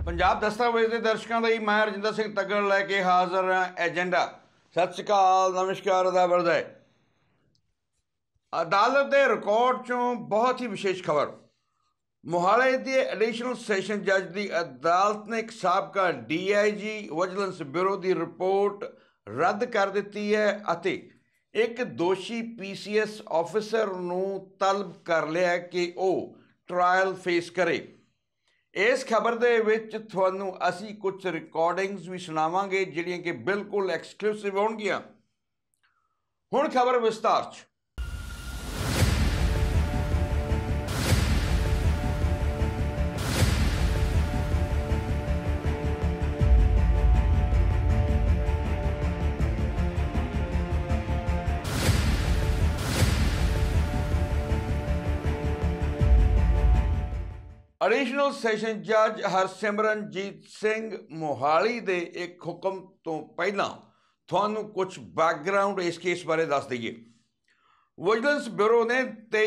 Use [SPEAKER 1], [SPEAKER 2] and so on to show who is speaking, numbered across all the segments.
[SPEAKER 1] पंजाब दस्तावेज़ के दर्शकों ਲਈ मैं रजिंदर सिंह तगड़ लैके हाजिर हाँ एजेंडा। सत श्री अकाल, नमस्कार, अदाब है। अदालत के रिकॉर्ड चों बहुत ही विशेष खबर। मोहाली के एडिशनल सैशन जज की अदालत ने एक साबका DIG विजिलेंस ब्यूरो की रिपोर्ट रद्द कर दी है अते एक दोषी PCS ऑफिसर नूं तलब कर लिया कि वह ट्रायल फेस करे। इस खबर दे विच तुहानूं असीं कुछ रिकॉर्डिंग्स भी सुणावांगे जिहड़ियां कि बिल्कुल एक्सक्लूसिव होणगियां। हुण खबर विस्तार च। एडिशनल सैशन जज हरसिमरनजीत सिंह मोहाली दे एक हुक्म तो पहला थानू कुछ बैकग्राउंड इस केस बारे दस दईए। विजिलेंस ब्यूरो ने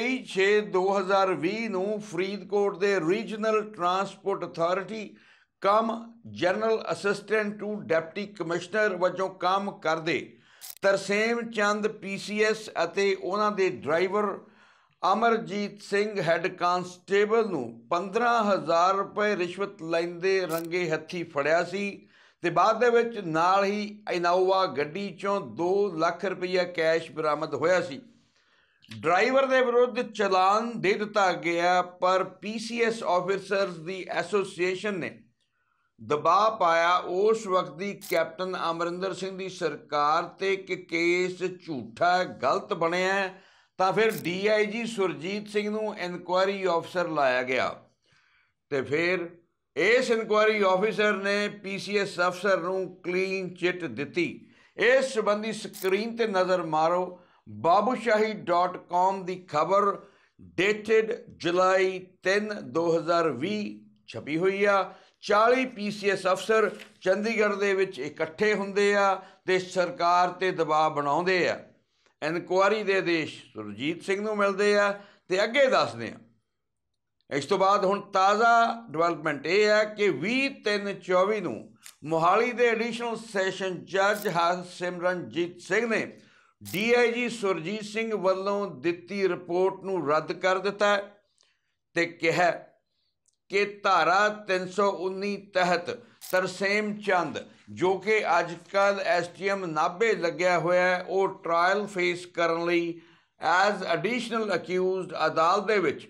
[SPEAKER 1] 23/6/2020 नूं फरीदकोट दे regional transport authority cum general assistant to deputy commissioner वजों काम करदे तरसेम चंद PCS अते उन्हां दे driver Amarjit Singh head constable नूं 15,000 रुपए रिश्वत लैंदे रंगे हत्थी फड़िया सी ते बाद दे विच नाल ही इनोवा गड्डी चों 2 लाख रुपया कैश बरामद होया सी। ड्राइवर दे विरुद्ध चलान दे दिता गया पर PCS ऑफिसर्स दी एसोसीएशन ने दबाव पाया उस वक्त दी कैप्टन अमरिंदर सिंह दी सरकार ते कि केस झूठा गलत बनिया तो फिर DIG सुरजीत सिंह नूं इनकुआरी ऑफिसर लाया गया तो फिर इस इनकुआरी ऑफिसर ने PCS अफसर नूं क्लीन चिट दिती। इस संबंधी स्क्रीन ते नज़र मारो। babushaahi.com की खबर डेटेड जुलाई 3 2020 छपी हुई आ। 40 PCS अफसर चंडीगढ़ दे विच इकट्ठे हुंदे आ ते सरकार ते दबाव बनाउंदे आ। इनकुआरी के आदेश सुरजीत सिंह नूं मिलते हैं तो अगे दसदे हैं। इस तो बाद हुण ताज़ा डिवेलपमेंट यह है कि 20/3/24 नूं मोहाली के एडिशनल सैशन जज हरसिमरनजीत सिंह ने DIG सुरजीत सिंह वालों दिती रिपोर्ट नूं रद्द कर दिता है ते कहा कि धारा 319 तहत तरसेम चंद जो कि अजकल SDM नाभे लग्या होया है वो ट्रायल फेस करने लई एज एडिशनल अक्यूज़ड अदालत दे विच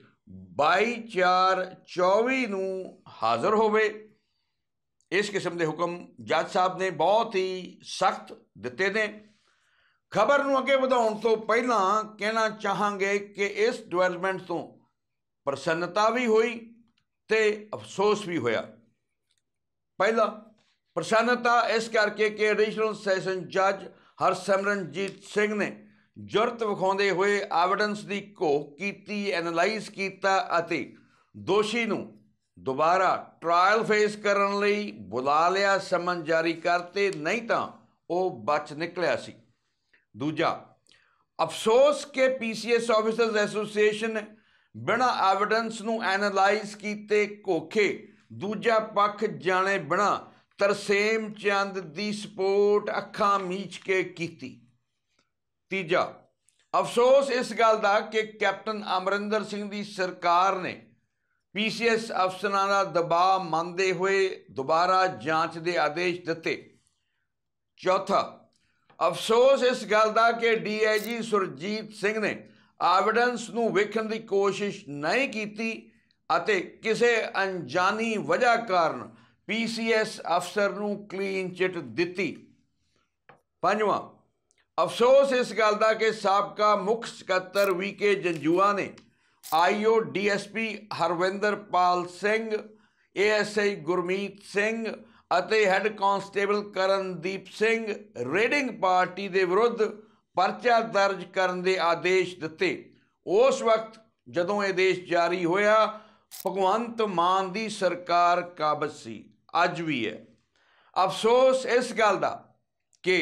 [SPEAKER 1] 22/4/24 नूं हाज़र होवे। इस किस्म के हुक्म जज साहब ने बहुत ही सख्त दिते ने। खबर नूं अगे वधाउण तो पहला कहना चाहांगे कि इस डिवेलपमेंट तो प्रसन्नता भी हुई ते अफसोस भी होया। पहला प्रसन्नता इस करके कि एडिशनल सैशन जज हरसिमरनजीत सिंह ने जुरत विखाउंदे हुए एविडेंस की घोख की, एनालाइज किया अते दोषी नूं दोबारा ट्रायल फेस करने लई बुला लिया, समन जारी करते, नहीं तो वह बच निकलिया सी। दूजा अफसोस के PCS ऑफिसर्स एसोसीएशन ने बिना एविडेंस नूं एनालाइज किए घोखे दूजा पक्ष जाने बिना तरसेम चंद की सपोर्ट अखां मीच के की। तीजा अफसोस इस गल का कि कैप्टन अमरिंदर सिंह की सरकार ने PCS अफसरां का दबाव मनते हुए दोबारा जांच के आदेश दिते। चौथा अफसोस इस गल का कि DIG सुरजीत सिंह ने एविडेंस नूं वेखण की कोशिश नहीं की अते किसी अनजानी वजह कारण PCS अफसर नूं क्लीन चिट दिती। पंजवां अफसोस इस गल का कि साबका मुख सकत्तर VK जंजूआ ने IO DSP हरविंदरपाल Singh, ASI Gurmeet Singh अते head constable Karandeep Singh raiding party के विरुद्ध परचा दर्ज करने के आदेश दिते। उस वक्त जदों आदेश जारी होया भगवंत मान की सरकार काबज सी, अज भी है। अफसोस इस गल का कि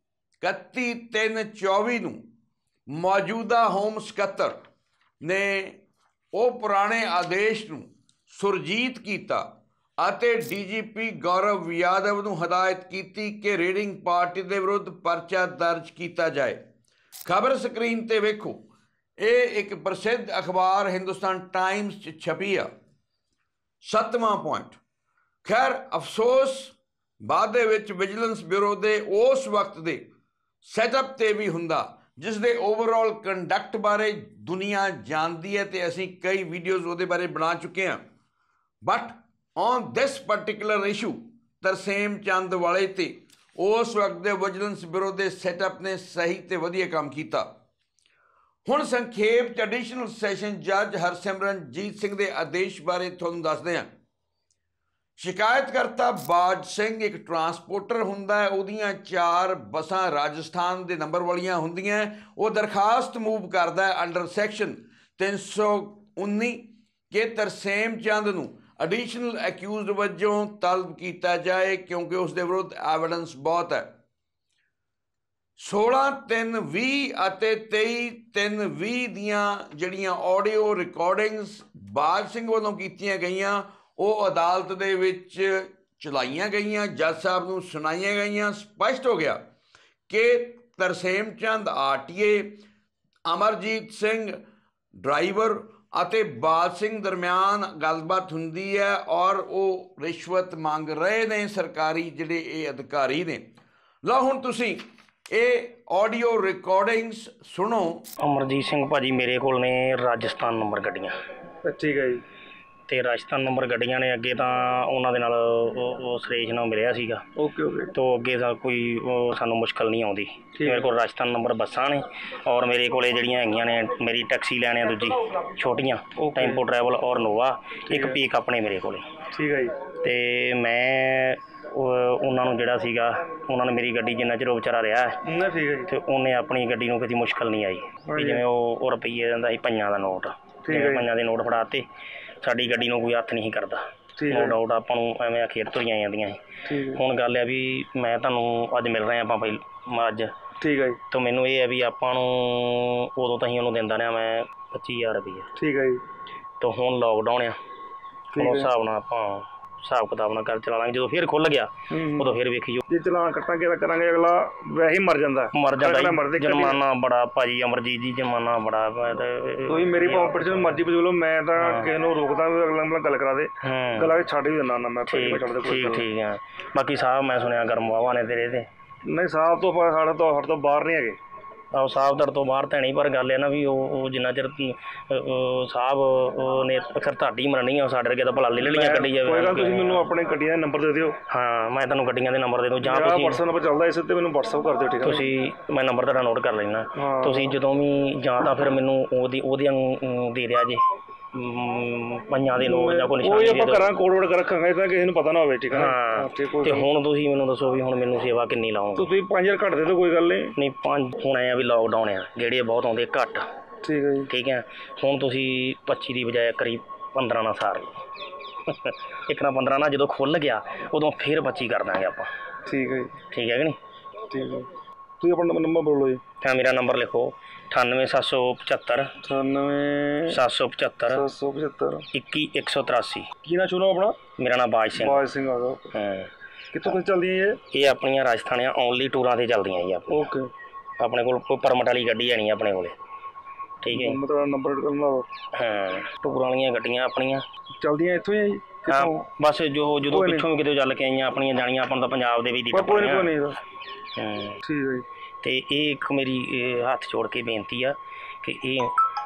[SPEAKER 1] 31/3/24 नूं मौजूदा होम सकत्तर ने वो पुराने आदेश नूं सुरजीत किया ਅਤੇ ਡੀਜੀਪੀ ਗੌਰਵ ਯਾਦਵ ਨੂੰ ਹਦਾਇਤ ਕੀਤੀ ਕਿ ਰੀਡਿੰਗ ਪਾਰਟੀ ਦੇ ਵਿਰੁੱਧ ਪਰਚਾ ਦਰਜ ਕੀਤਾ ਜਾਏ। ਖਬਰ ਸਕਰੀਨ ਤੇ ਵੇਖੋ। ਇਹ ਇੱਕ ਪ੍ਰਸਿੱਧ ਅਖਬਾਰ ਹਿੰਦੁਸਤਾਨ ਟਾਈਮਸ 'ਚ ਛਪੀ ਆ। 7ਵਾਂ ਪੁਆਇੰਟ, ਖੈਰ ਅਫਸੋਸ ਬਾਅਦ ਦੇ ਵਿੱਚ ਵਿਜੀਲੈਂਸ ਬਿਊਰੋ ਦੇ ਉਸ ਵਕਤ ਦੇ ਸੈਟਅਪ ਤੇ ਵੀ ਹੁੰਦਾ ਜਿਸ ਦੇ ਓਵਰਆਲ ਕੰਡਕਟ ਬਾਰੇ ਦੁਨੀਆ ਜਾਣਦੀ ਹੈ ਤੇ ਅਸੀਂ ਕਈ ਵੀਡੀਓਜ਼ ਉਹਦੇ ਬਾਰੇ ਬਣਾ ਚੁੱਕੇ ਹਾਂ। But on this particular issue Tarsem Chand ਵਾਲੇ ਤੇ ਉਸ ਵਕਤ ਦੇ ਵਿਜੀਲੈਂਸ ਬਿਊਰੋ ਦੇ ਸੈਟਅਪ ਨੇ ਸਹੀ ਤੇ ਵਧੀਆ ਕੰਮ ਕੀਤਾ। ਹੁਣ ਸੰਖੇਪ 'ਚ ਐਡੀਸ਼ਨਲ ਸੈਸ਼ਨ ਜੱਜ ਹਰਸਿਮਰਨਜੀਤ ਸਿੰਘ ਦੇ ਆਦੇਸ਼ ਬਾਰੇ ਤੁਹਾਨੂੰ ਦੱਸਦੇ ਹਾਂ। ਸ਼ਿਕਾਇਤਕਰਤਾ ਬਾਜ ਸਿੰਘ ਇੱਕ ਟਰਾਂਸਪੋਰਟਰ ਹੁੰਦਾ ਹੈ। ਉਹਦੀਆਂ 4 ਬੱਸਾਂ ਰਾਜਸਥਾਨ ਦੇ ਨੰਬਰ ਵਾਲੀਆਂ ਹੁੰਦੀਆਂ। ਉਹ ਦਰਖਾਸਤ ਮੂਵ ਕਰਦਾ ਹੈ ਅੰਡਰ ਸੈਕਸ਼ਨ 319 ਕਿ ਤਰਸੇਮ ਚੰਦ ਨੂੰ ਐਡੀਸ਼ਨਲ ਐਕਿਊਜ਼ਡ ਵਜੋਂ ਤਲਬ ਕੀਤਾ ਜਾਏ ਕਿਉਂਕਿ ਉਸ ਦੇ ਵਿਰੁੱਧ ਐਵੀਡੈਂਸ ਬਹੁਤ ਹੈ। 16/3/20 ਅਤੇ 23/3/20 ਦੀਆਂ ਜਿਹੜੀਆਂ ਆਡੀਓ ਰਿਕਾਰਡਿੰਗਸ ਬਾਜ ਸਿੰਘ ਵੱਲੋਂ ਕੀਤੀਆਂ ਗਈਆਂ ਉਹ ਅਦਾਲਤ ਦੇ ਵਿੱਚ ਚਲਾਈਆਂ ਗਈਆਂ, ਜੱਜ ਸਾਹਿਬ ਨੂੰ ਸੁਣਾਈਆਂ ਗਈਆਂ। ਸਪਸ਼ਟ ਹੋ ਗਿਆ ਕਿ ਤਰਸੇਮ ਚੰਦ ਆਰਟੀਏ, ਅਮਰਜੀਤ ਸਿੰਘ ਡਰਾਈਵਰ ਅਤੇ ਬਾਜ ਸਿੰਘ ਦਰਮਿਆਨ ਗੱਲਬਾਤ ਹੁੰਦੀ ਹੈ ਔਰ ਉਹ ਰਿਸ਼ਵਤ ਮੰਗ ਰਹੇ ਨੇ ਸਰਕਾਰੀ ਜਿਹੜੇ ਇਹ ਅਧਿਕਾਰੀ ਨੇ। ਲਓ ਹੁਣ ਤੁਸੀਂ ਇਹ ਆਡੀਓ ਰਿਕਾਰਡਿੰਗਸ ਸੁਣੋ।
[SPEAKER 2] ਅਮਰਜੀਤ ਸਿੰਘ ਭਾਜੀ ਮੇਰੇ ਕੋਲ ਨੇ ਰਾਜਸਥਾਨ ਨੰਬਰ ਗੱਡੀਆਂ।
[SPEAKER 3] ਠੀਕ ਹੈ ਜੀ।
[SPEAKER 2] ਅਤੇ ਰਾਜਸਥਾਨ ਨੰਬਰ ਗੱਡੀਆਂ ਨੇ। ਅੱਗੇ ਤਾਂ ਉਹਨਾਂ ਦੇ ਨਾਲ ਉਹ ਸੁਰੇਸ਼ ਨਾਲ ਮਿਲਿਆ ਸੀਗਾ।
[SPEAKER 3] Okay okay.
[SPEAKER 2] ਤੋਂ ਅੱਗੇ ਤਾਂ ਕੋਈ ਸਾਨੂੰ ਮੁਸ਼ਕਲ ਨਹੀਂ ਆਉਂਦੀ। ਮੇਰੇ ਕੋਲ ਰਾਜਸਥਾਨ ਨੰਬਰ ਬੱਸਾਂ ਨੇ ਔਰ ਮੇਰੇ ਕੋਲ ਜਿਹੜੀਆਂ ਹੈਗੀਆਂ ਨੇ ਮੇਰੀ ਟੈਕਸੀ ਲੈਣ ਆ ਦੂਜੀ ਛੋਟੀਆਂ ਟੈਂਪੋ ਟਰੈਵਲ ਔਰ ਨੋਵਾ, ਇੱਕ ਪੀਕ ਆਪਣੇ ਮੇਰੇ ਕੋਲ।
[SPEAKER 3] ਠੀਕ ਹੈ ਜੀ।
[SPEAKER 2] ਅਤੇ ਮੈਂ ਉਹਨਾਂ ਨੂੰ ਜਿਹੜਾ ਸੀਗਾ ਉਹਨਾਂ ਨੇ ਮੇਰੀ ਗੱਡੀ ਜਿੰਨਾ ਚਿਰ ਉਹ ਵਿਚਾਰਾ ਰਿਹਾ
[SPEAKER 3] ਠੀਕ ਹੈ ਜੀ।
[SPEAKER 2] ਅਤੇ ਉਹਨੇ ਆਪਣੀ ਗੱਡੀ ਨੂੰ ਕਦੀ ਮੁਸ਼ਕਲ ਨਹੀਂ ਆਈ ਵੀ ਜਿਵੇਂ ਉਹ ਰੁਪਈਏ ਦਿੰਦਾ ਸੀ ਪੰਜਾਂ ਦਾ ਨੋਟ, ਜਿਵੇਂ ਪੰਜਾਂ ਦੇ ਨੋਟ ਫੜਾ ਤੇ ਸਾਡੀ ਗੱਡੀ ਨੂੰ ਕੋਈ ਹੱਥ ਨਹੀਂ ਕਰਦਾ। ਨੋ ਡਾਊਟ ਆਪਾਂ ਨੂੰ ਐਵੇਂ ਖੇਤ ਤੁਰੀਆਂ ਜਾਂਦੀਆਂ ਸੀ। ਹੁਣ ਗੱਲ ਹੈ ਵੀ ਮੈਂ ਤੁਹਾਨੂੰ ਅੱਜ ਮਿਲ ਰਹੇ ਆਪਾਂ ਅੱਜ।
[SPEAKER 3] ਠੀਕ ਹੈ ਜੀ।
[SPEAKER 2] ਤਾਂ ਮੈਨੂੰ ਇਹ ਹੈ ਵੀ ਆਪਾਂ ਨੂੰ ਉਦੋਂ ਤਾਂ ਹੀ ਉਹਨੂੰ ਦਿੰਦਾ ਰਿਹਾ ਮੈਂ 25,000 ਰੁਪਈਆ।
[SPEAKER 3] ਠੀਕ ਹੈ ਜੀ।
[SPEAKER 2] ਤਾਂ ਹੁਣ ਲੋਕਡਾਊਨ ਆ, ਹੁਣ ਉਸ ਹਿਸਾਬ ਨਾਲ ਆਪਾਂ ਹਿਸਾਬ ਕਿਤਾਬ ਨਾਲ ਕਰ ਚਲਾ ਲਾਂਗੇ। ਜਦੋਂ ਫਿਰ ਖੁੱਲ੍ਹ ਗਿਆ ਉਦੋਂ ਫਿਰ ਵੇਖੀ ਜੋ
[SPEAKER 3] ਜੇ ਚਲਾਨ ਕੱਟਾਂਗੇ ਤਾਂ ਕਰਾਂਗੇ, ਅਗਲਾ ਵੈਸੇ ਹੀ ਮਰ ਜਾਂਦਾ
[SPEAKER 2] ਜੁਰਮਾਨਾ ਬੜਾ ਭਾਜੀ। ਅਮਰਜੀਤ ਜੀ ਜੁਰਮਾਨਾ ਬੜਾ।
[SPEAKER 3] ਤੁਸੀਂ ਮੇਰੀ ਪਾਪੜ ਚ ਮਰਜ਼ੀ ਬਜੂਲੋ, ਮੈਂ ਤਾਂ ਕਿਸੇ ਨੂੰ ਰੋਕਦਾ ਵੀ ਅਗਲਾ ਨਾਲ ਗੱਲ ਕਰਾ ਦੇ, ਗੱਲ ਛੱਡ ਵੀ ਦਿੰਦਾ ਨਾ ਮੈਂ।
[SPEAKER 2] ਠੀਕ ਹੈ। ਬਾਕੀ ਸਾਹਿਬ ਮੈਂ ਸੁਣਿਆ ਗਰਮ ਵਾਹਵਾ ਨੇ ਤੇਰੇ ਤੇ।
[SPEAKER 3] ਨਹੀਂ ਸਾਹਿਬ ਤੋਂ ਸਾਡੇ ਤੋਂ ਬਾਹਰ ਨਹੀਂ ਹੈਗੇ।
[SPEAKER 2] ਆਹੋ ਸਾਹਿਬ ਤੋਂ ਬਾਹਰ ਤਾਂ ਨਹੀਂ, ਪਰ ਗੱਲ ਹੈ ਨਾ ਵੀ ਉਹ ਜਿੰਨਾ ਚਿਰ ਸਾਹਿਬ ਨੇ ਅਕਸਰ ਤੁਹਾਡੀ ਮੰਨਣੀ ਆ, ਸਾਡੇ ਵਰਗੇ ਤਾਂ ਭਲਾ ਲੈ ਲੈਣੀਆਂ ਗੱਡੀ ਜਾਵੇ।
[SPEAKER 3] ਕੋਈ ਗੱਲ ਤੁਸੀਂ ਮੈਨੂੰ ਆਪਣੇ ਗੱਡੀਆਂ ਦੇ ਨੰਬਰ ਦੇ ਦਿਓ।
[SPEAKER 2] ਹਾਂ ਮੈਂ ਤੁਹਾਨੂੰ ਗੱਡੀਆਂ ਦੇ ਨੰਬਰ ਦੇ ਦੂੰ ਜਾਂ ਤੁਸੀਂ
[SPEAKER 3] WhatsApp ਨੰਬਰ ਚੱਲਦਾ ਇਸੇ ਤੇ ਮੈਨੂੰ WhatsApp ਕਰ ਦਿਓ। ਠੀਕ ਹੈ
[SPEAKER 2] ਤੁਸੀਂ ਮੈਂ ਨੰਬਰ ਤੁਹਾਡਾ ਨੋਟ ਕਰ ਲੈਣਾ। ਤੁਸੀਂ ਜਦੋਂ ਵੀ ਜਾਂ ਤਾਂ ਫਿਰ ਮੈਨੂੰ ਉਹਦੀਆਂ ਦੇ ਦਿਆ ਜੇ ਪੰਜਾਂ ਦੇ ਨੋਟ ਜਾਂ ਕੋਈ ਨਿਸ਼ਾਨੀ
[SPEAKER 3] ਆਪਾਂ ਕਰਾਂ ਕੋਡ ਵਰਡ ਰੱਖਾਂਗੇ ਤਾਂ ਕਿਸੇ ਨੂੰ ਪਤਾ ਨਾ ਹੋਵੇ। ਠੀਕ ਹੈ
[SPEAKER 2] ਹਾਂ। ਤੇ ਹੁਣ ਤੁਸੀਂ ਮੈਨੂੰ ਦੱਸੋ ਵੀ ਹੁਣ ਮੈਨੂੰ ਸੇਵਾ ਕਿੰਨੀ ਲਾਓਗੇ?
[SPEAKER 3] ਤੁਸੀਂ 5,000 ਘੱਟ ਦੇ ਦਿਓ, ਕੋਈ ਗੱਲ ਨਹੀਂ।
[SPEAKER 2] 5 ਹੁਣ ਆਏ ਆ ਵੀ ਲੋਕਡਾਊਨ ਆ, ਜਿਹੜੇ ਬਹੁਤ ਆਉਂਦੇ ਘੱਟ।
[SPEAKER 3] ਠੀਕ ਹੈ ਜੀ।
[SPEAKER 2] ਠੀਕ ਹੈ। ਹੁਣ ਤੁਸੀਂ 25 ਦੀ ਬਜਾਏ ਕਰੀਬ 15 ਨਾਲ ਸਾਰ ਲਓ। ਇੱਕ ਨਾ 15 ਨਾਲ ਜਦੋਂ ਖੁੱਲ੍ਹ ਗਿਆ ਉਦੋਂ ਫਿਰ 25 ਕਰ ਦਾਂਗੇ ਆਪਾਂ।
[SPEAKER 3] ਠੀਕ ਹੈ ਜੀ।
[SPEAKER 2] ਠੀਕ ਹੈ ਕਿ ਨਹੀਂ?
[SPEAKER 3] ਠੀਕ ਹੈ। ਤੁਸੀਂ ਆਪਣਾ ਨੰਬਰ ਬੋਲੋ ਜੀ।
[SPEAKER 2] ਤਾਂ ਮੇਰਾ ਨੰਬਰ ਲਿਖੋ 98 775
[SPEAKER 3] 21 ਕੀ ਨਾ ਚੁਣੋ ਆਪਣਾ?
[SPEAKER 2] ਮੇਰਾ ਨਾਮ ਬਾਜ ਸਿੰਘ।
[SPEAKER 3] ਬਾਜ ਸਿੰਘ ਆ ਗਿਆ। ਕਿੱਥੋਂ ਕਿੱਥੇ ਚੱਲਦੀਆਂ
[SPEAKER 2] ਇਹ ਆਪਣੀਆਂ ਰਾਜਸਥਾਨੀਆਂ ਓਨਲੀ ਟੂਰਾਂ 'ਤੇ ਚੱਲਦੀਆਂ ਜੀ।
[SPEAKER 3] ਓਕੇ।
[SPEAKER 2] ਆਪਣੇ ਕੋਲ ਕੋਈ ਪਰਮਿਟ ਵਾਲੀ ਗੱਡੀ ਹੈ ਨਹੀਂ ਆਪਣੇ ਕੋਲ। ਠੀਕ ਹੈ।
[SPEAKER 3] ਮਤਲਬ ਨੰਬਰ ਕਰਨਾ।
[SPEAKER 2] ਹਾਂ ਟੂਰਾਂ ਵਾਲੀਆਂ ਗੱਡੀਆਂ ਆਪਣੀਆਂ
[SPEAKER 3] ਚੱਲਦੀਆਂ ਇੱਥੋਂ ਹੀ ਆ ਜੀ?
[SPEAKER 2] ਹਾਂ ਬਸ ਜਦੋਂ ਪਿੱਛੋਂ ਵੀ ਕਿਤੇ ਚੱਲ ਕੇ ਆਈਆਂ ਆਪਣੀਆਂ ਜਾਣੀਆਂ ਆਪਾਂ ਨੂੰ ਤਾਂ ਪੰਜਾਬ ਦੇ ਵੀ ਦੀ।
[SPEAKER 3] ਕੋਈ ਨਹੀਂ।
[SPEAKER 2] ਠੀਕ
[SPEAKER 3] ਹੈ ਜੀ।
[SPEAKER 2] ਅਤੇ ਇਹ ਇੱਕ ਮੇਰੀ ਹੱਥ ਜੋੜ ਕੇ ਬੇਨਤੀ ਆ ਕਿ ਇਹ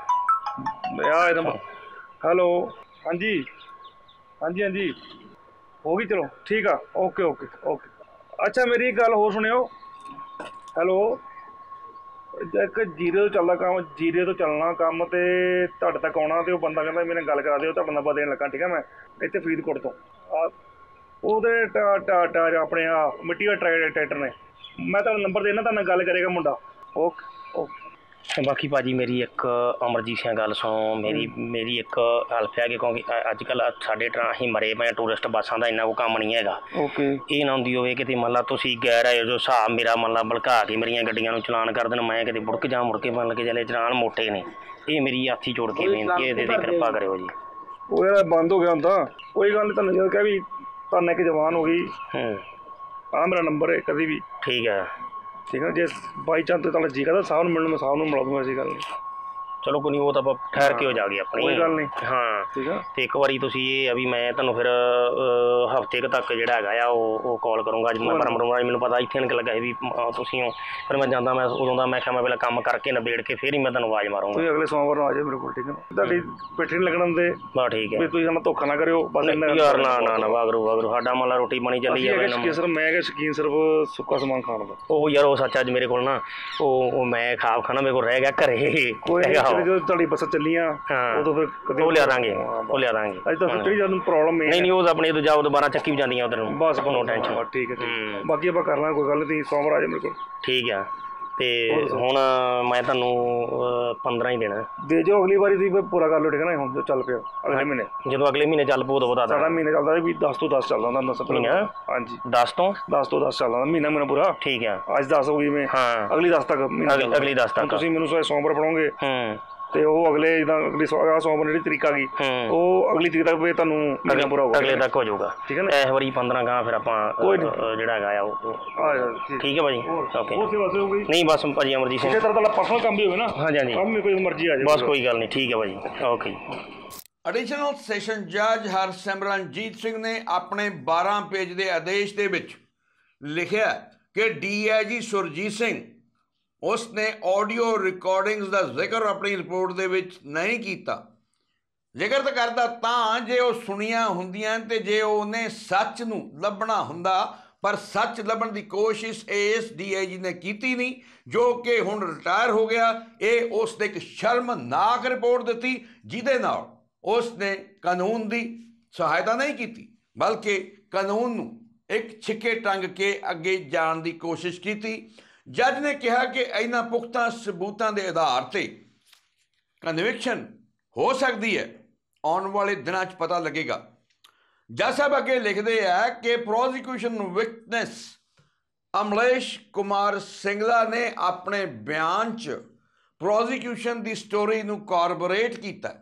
[SPEAKER 3] ਹੈਲੋ। ਹਾਂਜੀ ਹਾਂਜੀ ਹਾਂਜੀ ਹੋ ਗਈ। ਚਲੋ ਠੀਕ ਆ। Okay okay okay. ਅੱਛਾ ਮੇਰੀ ਇੱਕ ਗੱਲ ਹੋਰ ਸੁਣਿਓ। ਹੈਲੋ। ਇੱਕ ਜੀਰੇ ਤੋਂ ਚੱਲਦਾ ਕੰਮ, ਜੀਰੇ ਤੋਂ ਚੱਲਣਾ ਕੰਮ ਅਤੇ ਤੁਹਾਡੇ ਤੱਕ ਆਉਣਾ ਅਤੇ ਉਹ ਬੰਦਾ ਕਹਿੰਦਾ ਮੇਰੇ ਨਾਲ ਗੱਲ ਕਰਾ ਦਿਓ, ਤੁਹਾਡਾ ਨੰਬਰ ਦੇਣ ਲੱਗਾ। ਠੀਕ ਹੈ। ਮੈਂ ਇੱਥੇ ਫਰੀਦਕੋਟ ਤੋਂ ਉਹਦੇ ਆਪਣੇ ਮਿੱਟੀ ਦਾ ਟਰੈਕਟਰ ਨੇ। ਮੈਂ ਤੁਹਾਨੂੰ ਨੰਬਰ ਦੇਣਾ, ਤੁਹਾਡੇ ਨਾਲ ਗੱਲ ਕਰੇਗਾ ਮੁੰਡਾ। Okay okay.
[SPEAKER 2] ਬਾਕੀ ਭਾਜੀ ਮੇਰੀ ਇੱਕ ਅਮਰਜੀਤ ਸਿੰਘ ਗੱਲ ਸੁਣੋ। ਮੇਰੀ ਇੱਕ ਹੈਲਪ ਹੈ ਕਿ ਕਿਉਂਕਿ ਅੱਜ ਕੱਲ੍ਹ ਸਾਡੇ ਅਸੀਂ ਮਰੇ ਪਏ ਟੂਰਿਸਟ ਬੱਸਾਂ ਦਾ ਇੰਨਾ ਕੋਈ ਕੰਮ ਨਹੀਂ ਹੈਗਾ।
[SPEAKER 3] ਓਕੇ।
[SPEAKER 2] ਇਹ ਨਾ ਹੁੰਦੀ ਹੋਵੇ ਕਿਤੇ ਮੰਨ ਲਾ ਤੁਸੀਂ ਗੈਰ ਆਏ ਜੋ ਹਿਸਾਬ ਮੇਰਾ ਮੰਨ ਲਾ ਭਲਕਾ ਕੇ ਮੇਰੀਆਂ ਗੱਡੀਆਂ ਨੂੰ ਚਲਾਨ ਕਰ ਦੇਣ, ਮੈਂ ਕਿਤੇ ਮੁੜ ਕੇ ਮੁੜ ਕੇ ਮੰਨ ਕੇ ਚਲੇ ਚਲਾਨ ਮੋਟੇ ਨੇ। ਇਹ ਮੇਰੀ ਹੱਥ ਹੀ ਜੋੜ ਕੇ ਬੇਨਤੀ ਹੈ, ਇਹਦੇ 'ਤੇ ਕਿਰਪਾ ਕਰਿਓ ਜੀ।
[SPEAKER 3] ਉਹ ਯਾਰ ਬੰਦ ਹੋ ਗਿਆ ਹੁੰਦਾ। ਕੋਈ ਗੱਲ ਨਹੀਂ, ਤੁਹਾਨੂੰ ਜਦੋਂ ਕਿਹਾ ਵੀ ਤੁਹਾਨੂੰ ਇੱਕ ਜਵਾਨ ਹੋ ਗਈ ਆਹ ਮੇਰਾ ਨੰਬਰ ਹੈ ਕਦੀ ਵੀ
[SPEAKER 2] ਠੀਕ ਹੈ
[SPEAKER 3] ਠੀਕ ਹੈ ਜੇ ਬਾਈ ਚਾਂਸ ਤੁਹਾਡਾ ਜੀ ਕਰਦਾ ਸਾਹਿਬ ਨੂੰ ਮਿਲਣ ਮੈਂ ਸਾਹਿਬ ਨੂੰ ਮਿਲਾ ਦੂੰਗਾ ਐਸੀ ਗੱਲ ਨਹੀਂ
[SPEAKER 2] ਚਲੋ ਕੋਈ ਨਹੀਂ ਉਹ ਤਾਂ ਆਪਾਂ ਠਹਿਰ ਕੇ ਹੋ ਜਾਗੇ ਆਪਣੀ
[SPEAKER 3] ਕੋਈ ਗੱਲ ਨਹੀਂ
[SPEAKER 2] ਹਾਂ
[SPEAKER 3] ਠੀਕ ਆ
[SPEAKER 2] ਤੇ ਇੱਕ ਵਾਰੀ ਤੁਸੀਂ ਇਹ ਆ ਵੀ ਮੈਂ ਤੁਹਾਨੂੰ ਫਿਰ ਹਫ਼ਤੇ ਕੁ ਤੱਕ ਜਿਹੜਾ ਹੈਗਾ ਆ ਉਹ ਕਾਲ ਕਰੂੰਗਾ ਅੱਜ ਮੈਂ ਪਰਮਰੂਮ ਮੈਨੂੰ ਪਤਾ ਇੱਥੇ ਨਿਕਲ ਲੱਗਾ ਵੀ ਤੁਸੀਂ ਹੋ ਫਿਰ ਮੈਂ ਜਾਂਦਾ ਮੈਂ ਉਦੋਂ ਦਾ ਮੈਂ ਕਿਹਾ ਮੈਂ ਪਹਿਲਾਂ ਕੰਮ ਕਰਕੇ ਨਿਬੇੜ ਕੇ ਫਿਰ ਹੀ ਮੈਂ ਤੁਹਾਨੂੰ ਆਵਾਜ਼ ਮਾਰੂੰਗਾ
[SPEAKER 3] ਤੁਸੀਂ ਅਗਲੇ ਸੋਮਵਾਰ ਨੂੰ ਆ ਜਾਓ ਮੇਰੇ ਕੋਲ ਠੀਕ ਹੈ ਤੁਹਾਡੀ ਪਿੱਠ ਨਹੀਂ ਲੱਗਣ ਦੇ
[SPEAKER 2] ਬਸ ਠੀਕ ਹੈ
[SPEAKER 3] ਵੀ ਤੁਸੀਂ ਸਾਨੂੰ ਧੋਖਾ ਨਾ ਕਰਿਓ ਬਸ
[SPEAKER 2] ਯਾਰ ਨਾ ਵਾਗਰੂ ਸਾਡਾ ਮੰਨ ਲਾ ਰੋਟੀ ਪਾਣੀ ਚੱਲੀ ਜਾਵੇ
[SPEAKER 3] ਸਰ ਮੈਂ ਕਿ ਸ਼ੌਕੀਨ ਸਿਰਫ ਸੁੱਕਾ ਸਮਾਨ ਖਾਣ ਦਾ
[SPEAKER 2] ਉਹ ਯਾਰ ਉਹ ਸੱਚ ਅੱਜ ਮੇਰੇ ਕੋਲ ਨਾ ਉਹ ਮੈਂ ਖਾਬ ਖਾਣਾ ਮੇਰੇ ਕੋਲ ਰਹਿ ਗਿਆ ਘਰੇ
[SPEAKER 3] ਕੋਈ ਜਦੋਂ ਤੁਹਾਡੀ ਬੱਸਾਂ ਚੱਲੀਆਂ ਉਦੋਂ ਫਿਰ ਕਦੇ
[SPEAKER 2] ਉਹ ਲਿਆ ਦਾਂਗੇ
[SPEAKER 3] ਅੱਜ ਤਾਂ ਜਿਹੜੀ ਸਾਨੂੰ ਪ੍ਰੋਬਲਮ
[SPEAKER 2] ਨਹੀਂ ਉਹ ਆਪਣੇ ਤੋਂ ਜਾਓ ਦੁਬਾਰਾ ਚੱਕੀ ਵੀ ਜਾਂਦੀਆਂ ਉਧਰ ਨੂੰ
[SPEAKER 3] ਬਸ
[SPEAKER 2] ਨੋ ਟੈਨਸ਼ਨ
[SPEAKER 3] ਠੀਕ ਹੈ ਬਾਕੀ ਆਪਾਂ ਕਰ ਲਾਂਗੇ ਕੋਈ ਗੱਲ ਨਹੀਂ ਸੋਮਵਾਰ ਆ ਜਾਓ ਮੇਰੇ ਕੋਲ
[SPEAKER 2] ਠੀਕ ਆ ਤੇ ਹੁਣ ਮੈਂ ਤੁਹਾਨੂੰ 15 ਹੀ ਦੇਣਾ
[SPEAKER 3] ਦੇ ਜਾਓ ਅਗਲੀ ਵਾਰੀ ਤੁਸੀਂ ਪੂਰਾ ਕਰ ਲਓ ਠੀਕ ਹੈ ਨਾ ਹੁਣ ਜੋ ਚੱਲ ਪਿਆ ਅਗਲੇ ਮਹੀਨੇ
[SPEAKER 2] ਜਦੋਂ ਅਗਲੇ ਮਹੀਨੇ ਚੱਲ ਪਊ ਉਦੋਂ ਬਤਾ
[SPEAKER 3] ਸਾਡਾ ਮਹੀਨੇ ਚੱਲਦਾ ਵੀ 10 ਤੋਂ 10 ਚੱਲਦਾ ਹੁੰਦਾ
[SPEAKER 2] ਮਹੀਨਾ
[SPEAKER 3] ਹਾਂਜੀ
[SPEAKER 2] 10 ਤੋਂ
[SPEAKER 3] 10 ਚੱਲਦਾ ਮਹੀਨਾ ਪੂਰਾ ਠੀਕ ਆ ਅੱਜ 10 ਹੋ ਗਈ ਮੈਂ ਅਗਲੀ 10 ਤੱਕ
[SPEAKER 2] ਅਗਲੀ 10 ਤੱਕ
[SPEAKER 3] ਤੁਸੀਂ ਮੈਨੂੰ ਸੋਮਵਾਰ ਪੜਾਓਗੇ ਤੇ ਉਹ ਅਗਲੇ ਜਿੱਦਾਂ ਅਗਲੀ ਸੋਮਵਾਰ ਜਿਹੜੀ ਤਰੀਕ ਆ ਗਈ ਉਹ ਅਗਲੀ ਤਰੀਕ ਤੱਕ ਵੀ ਤੁਹਾਨੂੰ ਮਹੀਨਾ ਪੂਰਾ ਹੋਊਗਾ
[SPEAKER 2] ਅਗਲੇ ਤੱਕ ਹੋ ਜਾਊਗਾ ਠੀਕ ਹੈ ਨਾ ਇਸ ਵਾਰੀ 15 ਗਾਂ ਫਿਰ ਆਪਾਂ ਜਿਹੜਾ ਹੈਗਾ ਆ ਉਹ ਠੀਕ ਹੈ ਭਾਜੀ ਓਕੇ ਨਹੀਂ ਬਸ ਭਾਜੀ ਅਮਰਜੀਤ ਸਿੰਘ
[SPEAKER 3] ਤੁਹਾਡਾ ਪਰਸਨਲ ਕੰਮ ਵੀ ਹੋਵੇ ਨਾ ਹਾਂਜੀ ਕੰਮ ਵੀ ਕੋਈ ਮਰਜ਼ੀ ਆ ਜਾਏ
[SPEAKER 2] ਬਸ ਕੋਈ ਗੱਲ ਨਹੀਂ ਠੀਕ ਹੈ ਭਾਜੀ ਓਕੇ
[SPEAKER 1] ਐਡੀਸ਼ਨਲ ਸੈਸ਼ਨ ਜੱਜ ਹਰਸਿਮਰਨਜੀਤ ਸਿੰਘ ਨੇ ਆਪਣੇ 12 ਪੇਜ ਦੇ ਆਦੇਸ਼ ਦੇ ਵਿੱਚ ਲਿਖਿਆ ਕਿ DIG ਸੁਰਜੀਤ ਸਿੰਘ ਉਸ ਨੇ ਆਡੀਓ ਰਿਕਾਰਡਿੰਗਸ ਦਾ ਜ਼ਿਕਰ ਆਪਣੀ ਰਿਪੋਰਟ ਦੇ ਵਿੱਚ ਨਹੀਂ ਕੀਤਾ। ਜ਼ਿਕਰ ਤਾਂ ਕਰਦਾ ਤਾਂ ਜੇ ਉਹ ਸੁਣੀਆਂ ਹੁੰਦੀਆਂ ਤੇ ਜੇ ਉਹਨੇ ਸੱਚ ਨੂੰ ਲੱਭਣਾ ਹੁੰਦਾ, ਪਰ ਸੱਚ ਲੱਭਣ ਦੀ ਕੋਸ਼ਿਸ਼ ਇਸ DIG ਨੇ ਕੀਤੀ ਨਹੀਂ, ਜੋ ਕਿ ਹੁਣ ਰਿਟਾਇਰ ਹੋ ਗਿਆ। ਇਹ ਉਸ ਨੇ ਇੱਕ ਸ਼ਰਮਨਾਕ ਰਿਪੋਰਟ ਦਿੱਤੀ ਜਿਹਦੇ ਨਾਲ ਉਸ ਨੇ ਕਾਨੂੰਨ ਦੀ ਸਹਾਇਤਾ ਨਹੀਂ ਕੀਤੀ, ਬਲਕਿ ਕਾਨੂੰਨ ਨੂੰ ਇੱਕ ਛਿੱਕੇ ਟੰਗ ਕੇ ਅੱਗੇ ਜਾਣ ਦੀ ਕੋਸ਼ਿਸ਼ ਕੀਤੀ। ਜੱਜ ਨੇ ਕਿਹਾ ਕਿ ਇਹਨਾਂ ਪੁਖਤਾ ਸਬੂਤਾਂ ਦੇ ਆਧਾਰ ਤੇ ਕਨਵਿਕਸ਼ਨ ਹੋ ਸਕਦੀ ਹੈ, ਆਉਣ ਵਾਲੇ ਦਿਨਾਂ 'ਚ ਪਤਾ ਲੱਗੇਗਾ। ਜੱਜ ਸਾਹਿਬ ਅੱਗੇ ਲਿਖਦੇ ਆ ਕਿ ਪ੍ਰੋਸੀਕਿਊਸ਼ਨ ਵਿਟਨੈਸ ਅਮਲੇਸ਼ ਕੁਮਾਰ ਸਿੰਗਲਾ ਨੇ ਆਪਣੇ ਬਿਆਨ 'ਚ ਪ੍ਰੋਸੀਕਿਊਸ਼ਨ ਦੀ ਸਟੋਰੀ ਨੂੰ ਕਾਰਬੋਰੇਟ ਕੀਤਾ।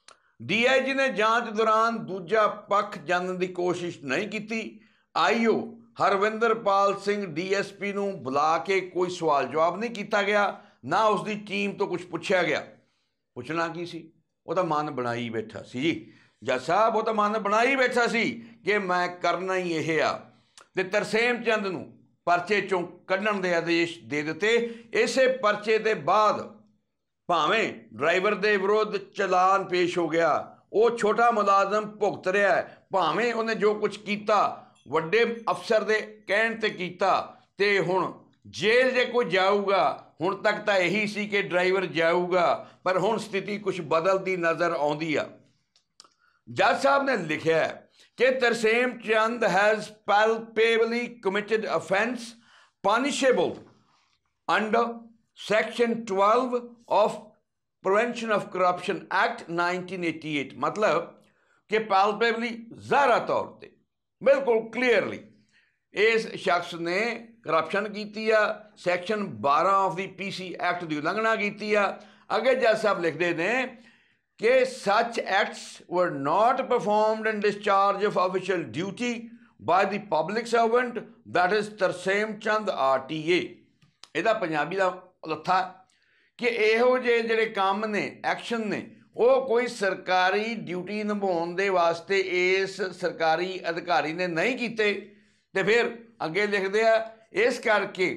[SPEAKER 1] DIG ਨੇ ਜਾਂਚ ਦੌਰਾਨ ਦੂਜਾ ਪੱਖ ਜਾਣਨ ਦੀ ਕੋਸ਼ਿਸ਼ ਨਹੀਂ ਕੀਤੀ। IO ਹਰਵਿੰਦਰਪਾਲ ਸਿੰਘ DSP ਨੂੰ ਬੁਲਾ ਕੇ ਕੋਈ ਸਵਾਲ ਜਵਾਬ ਨਹੀਂ ਕੀਤਾ ਗਿਆ, ਨਾ ਉਸ ਦੀ ਟੀਮ ਤੋਂ ਕੁਝ ਪੁੱਛਿਆ ਗਿਆ। ਪੁੱਛਣਾ ਕੀ ਸੀ? ਉਹ ਤਾਂ ਮਨ ਬਣਾਈ ਬੈਠਾ ਸੀ ਜੀ ਜੱਜ ਸਾਹਿਬ, ਉਹ ਤਾਂ ਮਨ ਬਣਾਈ ਬੈਠਾ ਸੀ ਕਿ ਮੈਂ ਕਰਨਾ ਹੀ ਇਹ ਆ, ਤੇ ਤਰਸੇਮ ਚੰਦ ਨੂੰ ਪਰਚੇ ਚੋਂ ਕੱਢਣ ਦੇ ਆਦੇਸ਼ ਦੇ ਦਿੱਤੇ। ਇਸੇ ਪਰਚੇ ਦੇ ਬਾਅਦ ਭਾਵੇਂ ਡਰਾਈਵਰ ਦੇ ਵਿਰੁੱਧ ਚਲਾਨ ਪੇਸ਼ ਹੋ ਗਿਆ, ਉਹ ਛੋਟਾ ਮੁਲਾਜ਼ਮ ਭੁਗਤ ਰਿਹਾ, ਭਾਵੇਂ ਉਹਨੇ ਜੋ ਕੁਝ ਕੀਤਾ ਵੱਡੇ ਅਫਸਰ ਦੇ ਕਹਿਣ ਤੇ ਕੀਤਾ, ਤੇ ਹੁਣ ਜੇਲ੍ਹ ਜੇ ਕੋਈ ਜਾਊਗਾ, ਹੁਣ ਤੱਕ ਤਾਂ ਇਹੀ ਸੀ ਕਿ ਡਰਾਈਵਰ ਜਾਊਗਾ, ਪਰ ਹੁਣ ਸਥਿਤੀ ਕੁਝ ਬਦਲਦੀ ਨਜ਼ਰ ਆਉਂਦੀ ਆ। ਜੱਜ ਸਾਹਿਬ ਨੇ ਲਿਖਿਆ ਕਿ Tarsem Chand has palpably committed offence punishable under Section 12 of Prevention of Corruption Act 1988। मतलब कि palpably ज़ाहिर तौर पर बिल्कुल क्लीयरली इस शख्स ने करप्शन की आ, section 12 of the PC act की उल्लंघना की आ। अगे जज साहब लिखते हैं कि such acts were not performed in discharge of official duty by the public servant, that is Tarseem Chand RTA। ਇਹਦਾ ਪੰਜਾਬੀ ਦਾ ਲੱਥਾ ਕਿ ਇਹੋ ਜਿਹੇ ਜਿਹੜੇ ਕੰਮ ਨੇ, ਐਕਸ਼ਨ ਨੇ, ਉਹ ਕੋਈ ਸਰਕਾਰੀ ਡਿਊਟੀ ਨਿਭਾਉਣ ਦੇ ਵਾਸਤੇ ਇਸ ਸਰਕਾਰੀ ਅਧਿਕਾਰੀ ਨੇ ਨਹੀਂ ਕੀਤੇ। ਤੇ ਫਿਰ ਅੱਗੇ ਲਿਖਦੇ ਆ, ਇਸ ਕਰਕੇ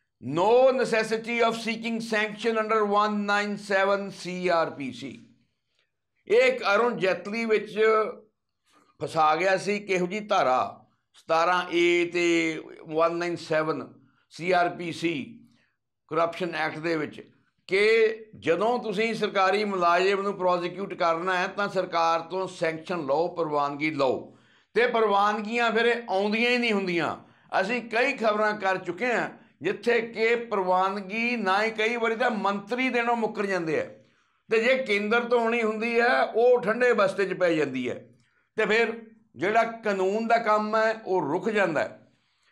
[SPEAKER 1] no necessity of seeking sanction under 197 CRPC। ਇਹ ਇੱਕ ਅਰੁਣ ਜੈਤਲੀ ਵਿੱਚ ਫਸਾ ਗਿਆ ਸੀ ਕਿਹੋ ਜਿਹੀ ਧਾਰਾ 17A ਤੇ 197 CRPC ਕਰਪਸ਼ਨ ਐਕਟ ਦੇ ਵਿੱਚ, ਕਿ ਜਦੋਂ ਤੁਸੀਂ ਸਰਕਾਰੀ ਮੁਲਾਜ਼ਮ ਨੂੰ ਪ੍ਰੋਸੀਕਿਊਟ ਕਰਨਾ ਹੈ ਤਾਂ ਸਰਕਾਰ ਤੋਂ ਸੈਂਕਸ਼ਨ ਲਓ, ਪ੍ਰਵਾਨਗੀ ਲਓ, ਤੇ ਪ੍ਰਵਾਨਗੀਆਂ ਫਿਰ ਆਉਂਦੀਆਂ ਹੀ ਨਹੀਂ ਹੁੰਦੀਆਂ। ਅਸੀਂ ਕਈ ਖਬਰਾਂ ਕਰ ਚੁੱਕੇ ਹਾਂ ਜਿੱਥੇ ਕਿ ਪ੍ਰਵਾਨਗੀ ਨਾ ਹੀ ਕਈ ਵਾਰੀ ਤਾਂ ਮੰਤਰੀ ਦੇਣੋਂ ਮੁੱਕਰ ਜਾਂਦੇ ਆ, ਤੇ ਜੇ ਕੇਂਦਰ ਤੋਂ ਆਉਣੀ ਹੁੰਦੀ ਹੈ ਉਹ ਠੰਡੇ ਬਸਤੇ 'ਚ ਪੈ ਜਾਂਦੀ ਹੈ, ਤੇ ਫਿਰ ਜਿਹੜਾ ਕਾਨੂੰਨ ਦਾ ਕੰਮ ਹੈ ਉਹ ਰੁਕ ਜਾਂਦਾ ਹੈ।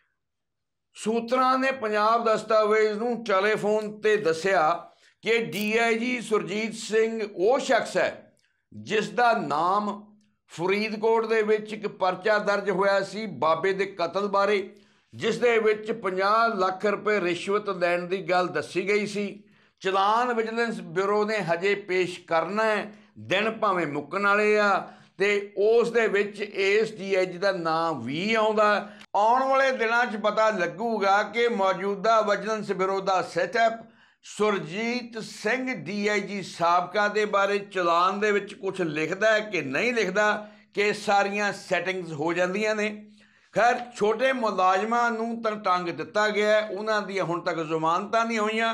[SPEAKER 1] ਸੂਤਰਾਂ ਨੇ ਪੰਜਾਬ ਦਸਤਾਵੇਜ਼ ਨੂੰ ਟੈਲੀਫੋਨ ਤੇ ਦੱਸਿਆ ਕਿ DIG ਸੁਰਜੀਤ ਸਿੰਘ ਉਹ ਸ਼ਖਸ ਹੈ ਜਿਸ ਦਾ ਨਾਮ ਫਰੀਦਕੋਟ ਦੇ ਵਿੱਚ ਇੱਕ ਪਰਚਾ ਦਰਜ ਹੋਇਆ ਸੀ ਬਾਬੇ ਦੇ ਕਤਲ ਬਾਰੇ, ਜਿਸ ਦੇ ਵਿੱਚ 50 ਲੱਖ ਰੁਪਏ ਰਿਸ਼ਵਤ ਲੈਣ ਦੀ ਗੱਲ ਦੱਸੀ ਗਈ ਸੀ। ਚਲਾਨ ਵਿਜੀਲੈਂਸ ਬਿਊਰੋ ਨੇ ਹਜੇ ਪੇਸ਼ ਕਰਨਾ ਹੈ, ਦਿਨ ਭਾਵੇਂ ਮੁੱਕਣ ਵਾਲੇ ਆ ਤੇ ਉਸ ਦੇ ਵਿੱਚ ਇਸ DIG ਦਾ ਨਾਮ ਵੀ ਆਉਂਦਾ। ਆਉਣ ਵਾਲੇ ਦਿਨਾਂ 'ਚ ਪਤਾ ਲੱਗੂਗਾ ਕਿ ਮੌਜੂਦਾ ਵਿਜੀਲੈਂਸ ਬਿਊਰੋ ਦਾ ਸੈਟਅਪ ਸੁਰਜੀਤ ਸਿੰਘ DIG ਸਾਬਕਾ ਦੇ ਬਾਰੇ ਚਲਾਨ ਦੇ ਵਿੱਚ ਕੁਝ ਲਿਖਦਾ ਹੈ ਕਿ ਨਹੀਂ ਲਿਖਦਾ, ਕਿ ਸਾਰੀਆਂ ਸੈਟਿੰਗਸ ਹੋ ਜਾਂਦੀਆਂ ਨੇ। ਖੈਰ, ਛੋਟੇ ਮੁਲਾਜ਼ਮਾਂ ਨੂੰ ਤਾਂ ਟੰਗ ਦਿੱਤਾ ਗਿਆ, ਉਹਨਾਂ ਦੀਆਂ ਹੁਣ ਤੱਕ ਜ਼ਮਾਨਤਾਂ ਨਹੀਂ ਹੋਈਆਂ।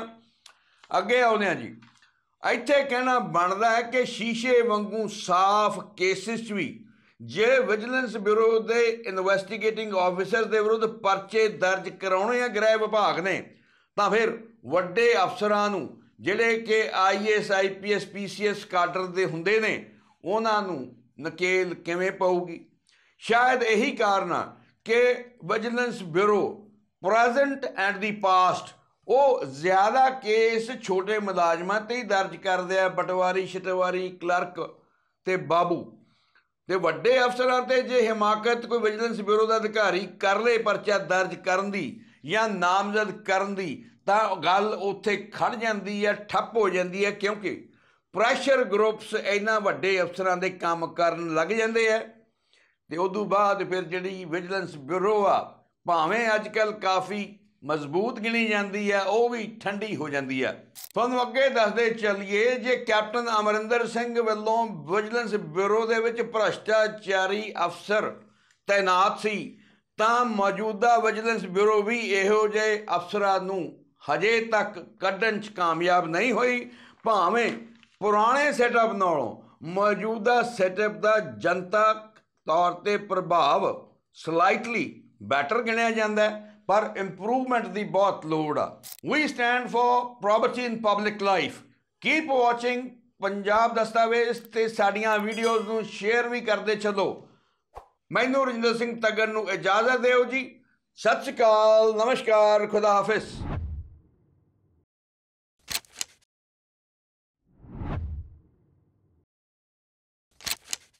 [SPEAKER 1] ਅੱਗੇ ਆਉਂਦੇ ਹਾਂ ਜੀ, ਇੱਥੇ ਕਹਿਣਾ ਬਣਦਾ ਹੈ ਕਿ ਸ਼ੀਸ਼ੇ ਵਾਂਗੂ ਸਾਫ਼ ਕੇਸਿਸ 'ਚ ਵੀ ਜੇ ਵਿਜੀਲੈਂਸ ਬਿਊਰੋ ਦੇ ਇਨਵੈਸਟੀਗੇਟਿੰਗ ਆਫਿਸਰ ਦੇ ਵਿਰੁੱਧ ਪਰਚੇ ਦਰਜ ਕਰਾਉਣੇ ਆ ਗ੍ਰਹਿ ਵਿਭਾਗ ਨੇ, ਤਾਂ ਫਿਰ ਵੱਡੇ ਅਫਸਰਾਂ ਨੂੰ ਜਿਹੜੇ ਕਿ IAS IPS PCS ਕਾਡਰ ਦੇ ਹੁੰਦੇ ਨੇ, ਉਹਨਾਂ ਨੂੰ ਨਕੇਲ ਕਿਵੇਂ ਪਊਗੀ? ਸ਼ਾਇਦ ਇਹੀ ਕਾਰਨ ਆ ਕਿ vigilance bureau present and the past ਉਹ ਜ਼ਿਆਦਾ ਕੇਸ ਛੋਟੇ ਮੁਲਾਜ਼ਮਾਂ ਤੇ ਹੀ ਦਰਜ ਕਰਦੇ ਆ, ਪਟਵਾਰੀ ਛਟਵਾਰੀ ਕਲਰਕ ਤੇ ਬਾਬੂ। ਤੇ ਵੱਡੇ ਅਫਸਰਾਂ ਤੇ ਜੇ ਹਿਮਾਕਤ ਕੋਈ ਵਿਜੀਲੈਂਸ ਬਿਊਰੋ ਦਾ ਅਧਿਕਾਰੀ ਕਰ ਲੇ ਪਰਚਾ ਦਰਜ ਕਰਨ ਦੀ ਜਾਂ ਨਾਮਜ਼ਦ ਕਰਨ ਦੀ, ਤਾਂ ਗੱਲ ਉੱਥੇ ਖੜ ਜਾਂਦੀ ਹੈ, ਠੱਪ ਹੋ ਜਾਂਦੀ ਹੈ, ਕਿਉਂਕਿ ਪ੍ਰੈਸ਼ਰ ਗਰੁੱਪਸ ਇਹਨਾਂ ਵੱਡੇ ਅਫਸਰਾਂ ਦੇ ਕੰਮ ਕਰਨ ਲੱਗ ਜਾਂਦੇ ਆ। ਤੇ ਉਦੋਂ ਬਾਅਦ ਫਿਰ ਜਿਹੜੀ ਵਿਜੀਲੈਂਸ ਬਿਊਰੋ ਆ, ਭਾਵੇਂ ਅੱਜ ਕੱਲ੍ਹ ਕਾਫੀ ਮਜ਼ਬੂਤ ਗਿਣੀ ਜਾਂਦੀ ਹੈ, ਉਹ ਵੀ ਠੰਡੀ ਹੋ ਜਾਂਦੀ ਹੈ। ਤੁਹਾਨੂੰ ਅੱਗੇ ਦੱਸਦੇ ਚੱਲੀਏ, ਜੇ ਕੈਪਟਨ ਅਮਰਿੰਦਰ ਸਿੰਘ ਵੱਲੋਂ ਵਿਜੀਲੈਂਸ ਬਿਊਰੋ ਦੇ ਵਿੱਚ ਭ੍ਰਸ਼ਟਾਚਾਰੀ ਅਫਸਰ ਤੈਨਾਤ ਸੀ, ਤਾਂ ਮੌਜੂਦਾ ਵਿਜੀਲੈਂਸ ਬਿਊਰੋ ਵੀ ਇਹੋ ਜਿਹੇ ਅਫਸਰਾਂ ਨੂੰ ਹਜੇ ਤੱਕ ਕੱਢਣ 'ਚ ਕਾਮਯਾਬ ਨਹੀਂ ਹੋਈ। ਭਾਵੇਂ ਪੁਰਾਣੇ ਸੈਟਅਪ ਨਾਲੋਂ ਮੌਜੂਦਾ ਸੈਟਅਪ ਦਾ ਜਨਤਕ ਤੌਰ ਤੇ ਪ੍ਰਭਾਵ ਸਲਾਈਟਲੀ ਬੈਟਰ ਗਿਣਿਆ ਜਾਂਦਾ ਹੈ, ਪਰ ਇੰਪਰੂਵਮੈਂਟ ਦੀ ਬਹੁਤ ਲੋੜ ਆ। We stand for probity in public life. Keep watching Punjab Dastavez ਤੇ ਸਾਡੀਆਂ ਵੀਡੀਓਜ਼ ਨੂੰ ਸ਼ੇਅਰ ਵੀ ਕਰਦੇ ਚੱਲੋ। ਮੈਨੂੰ ਰਜਿੰਦਰ ਸਿੰਘ ਤੱਗਰ ਨੂੰ ਇਜਾਜ਼ਤ ਦਿਓ ਜੀ। ਸਤਿ ਸ਼੍ਰੀ ਅਕਾਲ, ਨਮਸਕਾਰ, ਖੁਦਾ ਹਾਫਿਜ਼।